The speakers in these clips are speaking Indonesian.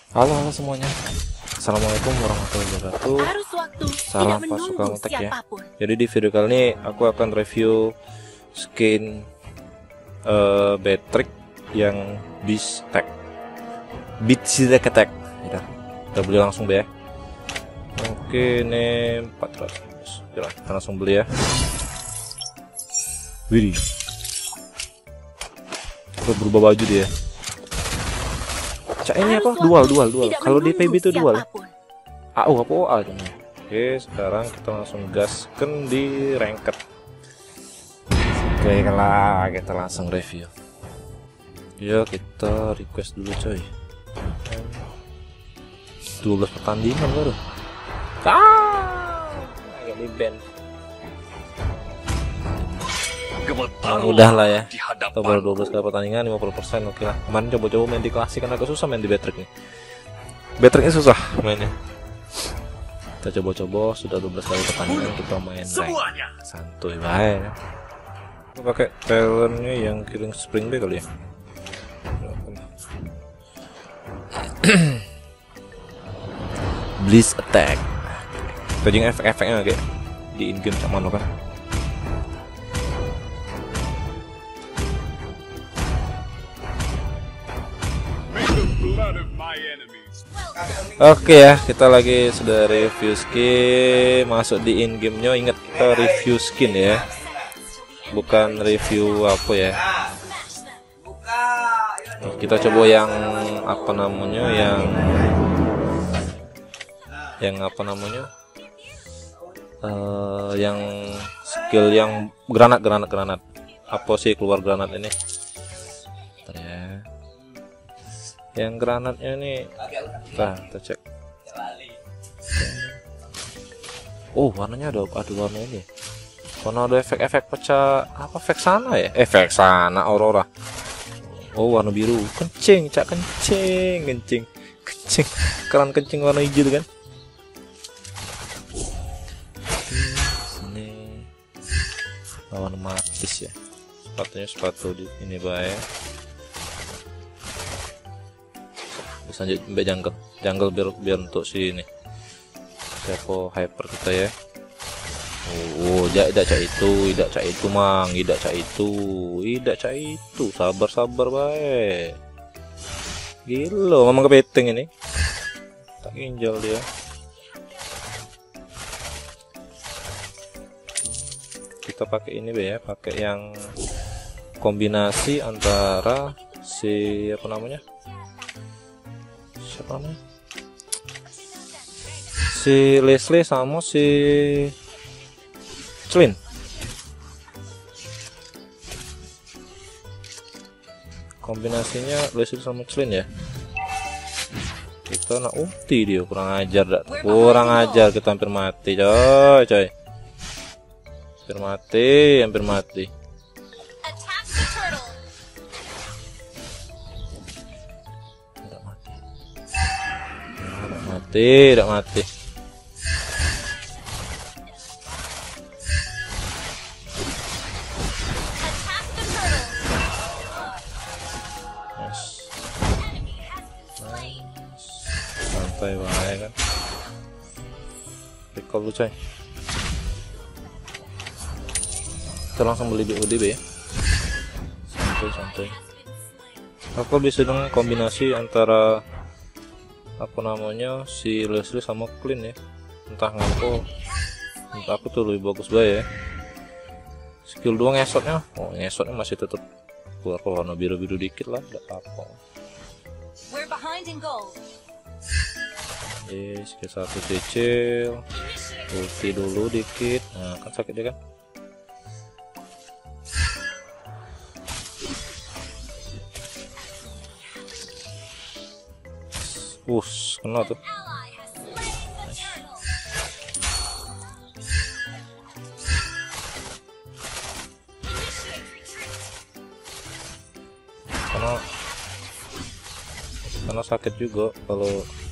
Halo, halo semuanya. Assalamualaikum warahmatullahi wabarakatuh. Salam pasukan ngetek ya. Jadi di video kali ini aku akan review skin Beatrix yang Beast Attack. Kita beli langsung ya. Oke, ini 400. Kita langsung beli ya. Widih. Berubah baju dia. Ini apa? Dual. Kalau di PB itu dual. AU apa OA cuma. Oke, sekarang kita langsung gaskan di ranked. Oke lah, kita langsung review. Ya, kita request dulu coy. 12 pertandingan baru. Ini band. Udah lah ya, kita baru 12 kali pertandingan 50%. Oke lah, kemarin coba-coba main di klasik kan agak susah main di Beatrix nih. Beatrixnya susah mainnya. Kita coba-coba sudah 12 kali pertandingan kita main rank. Santuy banget. Kita pakai talentnya yang killing spring bay kali ya. Blitz attack. Kita jeung efek-efeknya kayak di in game sama lo kan. Oke ya, kita lagi sudah review skin masuk di in gamenya. Ingat kita review skin ya, bukan review apa ya. Kita coba yang apa namanya, yang skill yang granat. Apa sih keluar granat ini? Bentar ya. Yang granatnya nih, kita cek. Oh, warnanya ada warna ini. Warna ada efek-efek pecah apa? Efek sana ya? Efek sana aurora. Oh, warna biru. Kencing. Keran kencing warna hijau kan? Ini lawan matis ya. Sepatu di ini baik. Lanjut sampai jungle biar untuk si ini Sevo hyper kita ya. Tidak cak itu sabar baik. Gila memang kepiting ini, tak ginjal dia. Kita pakai ini ya, pakai yang kombinasi antara si apa namanya, si Leslie sama si Clean. Kombinasinya Leslie sama Clean ya. Kita nak ulti dia, kurang ajar kita hampir mati coy. Hampir mati. Tidak mati. Santai banget kan. Recall lu coy. Kita langsung beli BODB ya. Santai. Aku bisa dengan kombinasi antara apa namanya si Leslie sama Clean ya, entah ngapa aku tuh lebih bagus ya. Skill 2 ngesotnya masih tetap keluar warna biru dikit lah, tidak apa. Skill 1 kecil, ulti dulu dikit, nah kan sakit dia kan. Kena tuh. Karena sakit juga kalau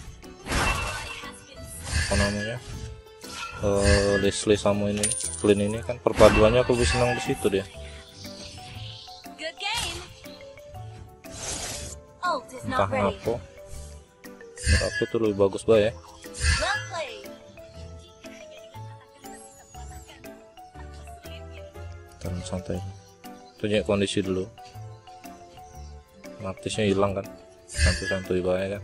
apa namanya, Leslie sama ini Clean ini kan perpaduannya aku lebih senang di situ dia. Entah apa. Menurut aku tuh lebih bagus ya. Well played. Tanam santai. Tunjuk kondisi dulu. Martisnya hilang kan. Santuy-santuy bae kan.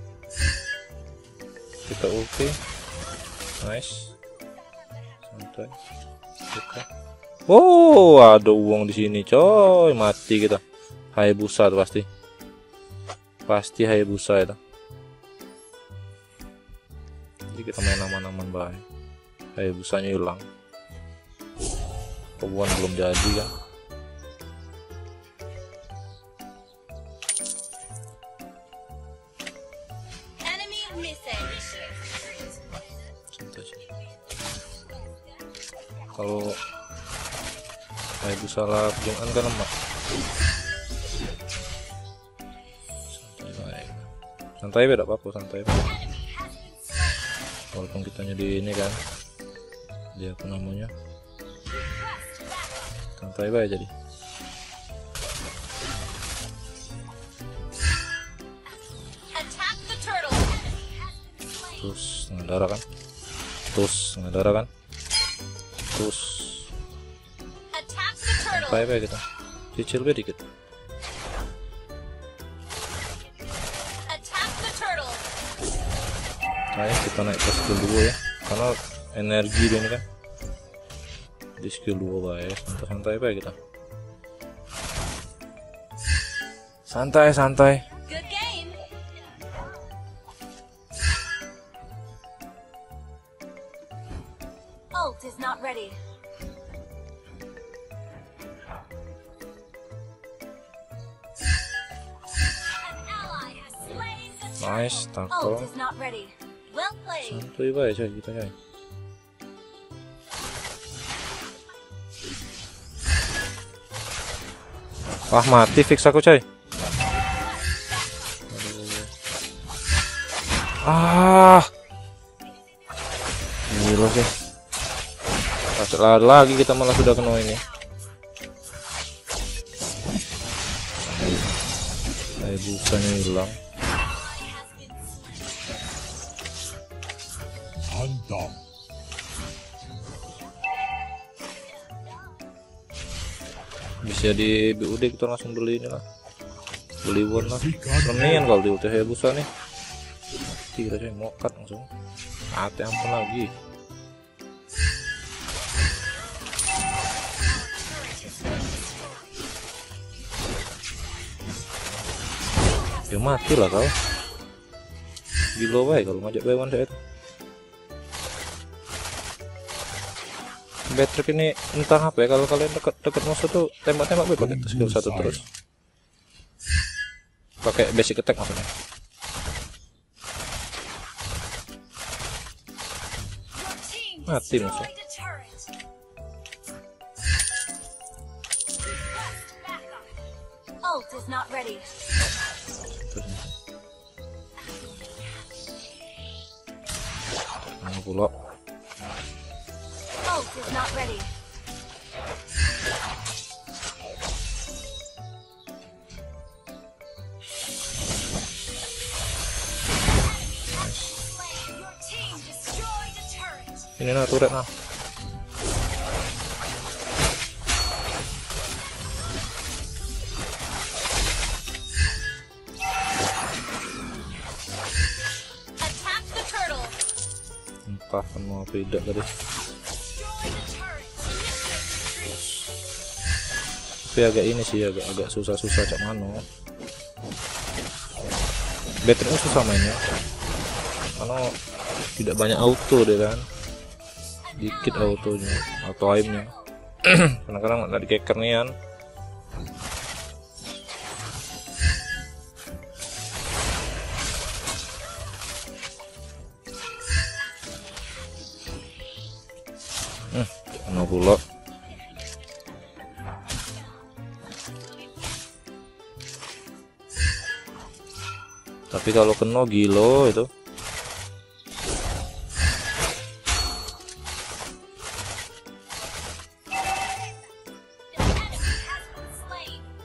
Kita oke. Nice. Santai. Oke. Oh, ada uang di sini, coy. Mati kita. Hayabusa tuh pasti. Pasti Hayabusa itu. Jadi kita main aman-aman baik. Hayabusanya hilang. Kebun belum jadi kan. Enemy missing. Santai sih. Kalau Hayabusa lah Jung'an kan lemah. Santai baik. Santai beda apa-apa, santai baik. Walaupun kitanya di ini kan, dia apa namanya, santai baik jadi. Attack the turtle. Terus setengah darah kan, terus setengah darah kan, terus Attack the turtle. santai baik kita, cicil baik dikit. Attack the turtle. Nah, kita naik ke skill 2 ya, karena energi dia ini kan di skill 2 baik, santai-santai baik kita. Santai-santai. Good game. Ult is not ready. An ally has slain the turtle. Nice, Ult tackle. is not ready. Well played. Santuy baik coy kita coy. Wah, mati fix aku coy. Ah, gila sih. Lari lagi kita malah sudah kena ini. Busanya hilang. Bisa di BUD kita langsung beli ini lah, beli won lah. Remian kalau di ulti Hayabusa nih. Tidak saya mokat langsung. Ate ampun lagi. Ya mati lah kau. Gila baik kalau ngajak Baywan saya itu. Batrick ini entah apa ya, kalau kalian dekat musuh tuh tembak-tembak pakai skill 1 terus. Pakai basic attack maksudnya. Mati musuh. Ult is not ready. Pula. Ult is not ready. Your team destroyed a turret. Ini nah turret nah. Attack the turtle. Entah mau apa tidak tadi. Destroy the turret. Tapi agak ini sih, agak susah-susah cak mano. Batricknya susah mainnya karena tidak banyak auto deh kan, dikit autonya atau aimnya. Kadang-kadang nggak dikeker nih kan. Kena pula. Tapi kalau kena gilo itu.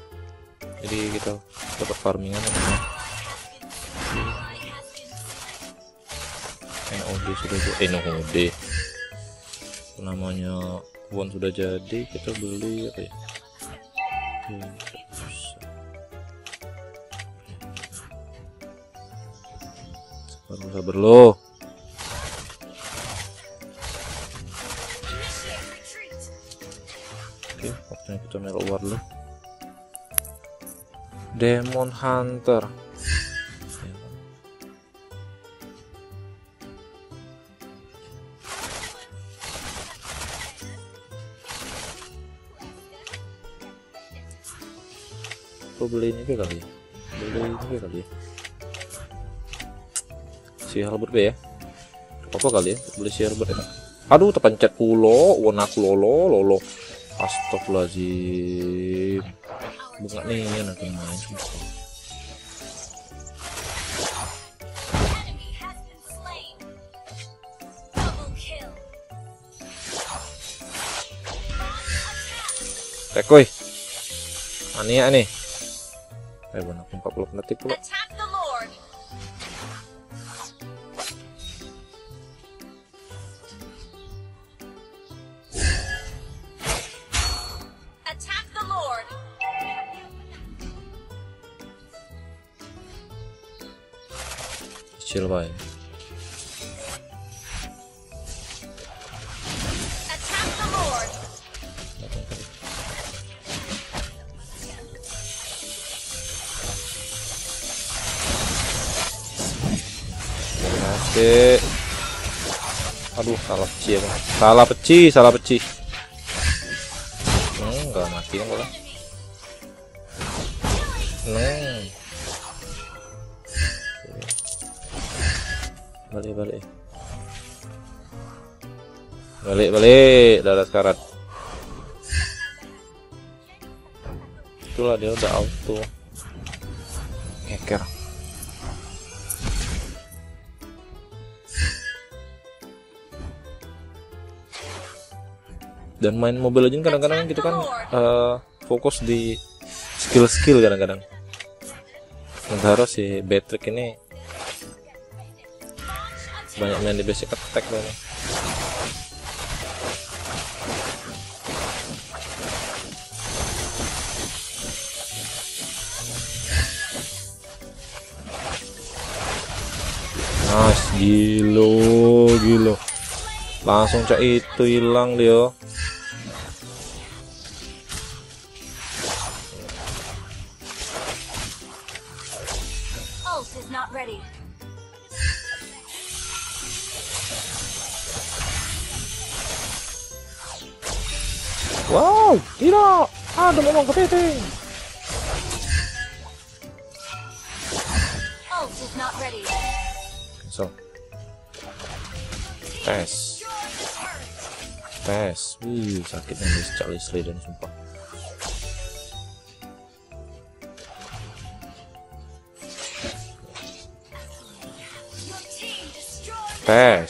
Jadi kita dapat farmingan ya. NOD sudah jadi, NOD namanya won sudah jadi, kita beli apa ya? Sabar lo. Oke, waktunya kita melok war dulu. Demon Hunter. Aku beli ini kali ya. Kali ya. Si Halbert ya. Apa kali ya? Beli si Halbert ya. Aduh, terpencet pulo, warna lolo. Astagfirullahaladzim. Bukan nih yang akan main. Tekoy. Ania nih. Benar 40 detik pula. Attack the Lord. Attack the Lord. Chill bye. Attack the Lord. Oke. Aduh, salah peci. Enggak mati enggak. Balik darat karat. Itulah dia udah auto hacker. Dan main Mobile Legends kadang-kadang gitu kan fokus di skill kadang-kadang. Sementara si Beatrix ini banyak main di basic attack loh. Nice, gilo. Langsung cak itu hilang dia. Ult is not ready. Wow, tidak. Ada memang kepiting. Ult is not ready. So. Tes. Wih, sakitnya nih Charlie Sladen sumpah. Tes.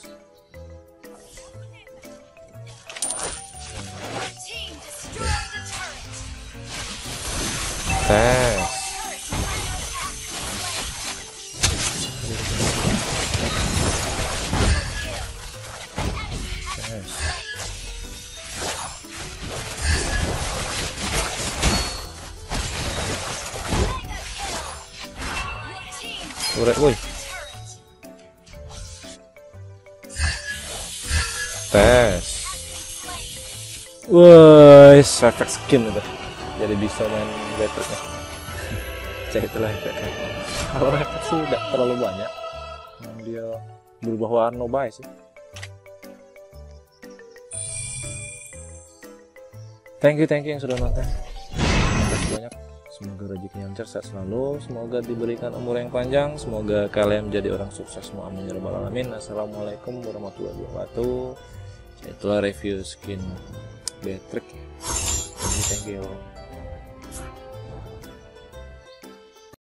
Udah, woi. Tes. Woi, efek skin udah. Jadi bisa main Beatrix-nya. Cek itulah efeknya. Kalau efek sih tidak terlalu banyak. Dia berubah warna baik sih. Thank you yang sudah nonton. Terima kasih banyak. Semoga rezekinya lancar, sehat selalu. Semoga diberikan umur yang panjang. Semoga kalian menjadi orang sukses semua. Amin ya rabbal alamin. Assalamualaikum warahmatullahi wabarakatuh. Itulah review skin Beatrix. Thank you.